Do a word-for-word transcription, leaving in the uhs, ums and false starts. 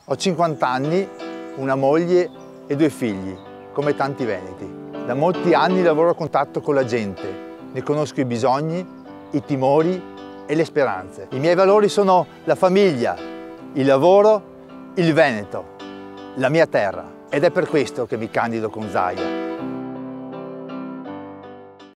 Ho cinquanta anni, una moglie e due figli, come tanti veneti. Da molti anni lavoro a contatto con la gente, ne conosco i bisogni, i timori e le speranze. I miei valori sono la famiglia, il lavoro, il Veneto, la mia terra. Ed è per questo che mi candido con Zaia.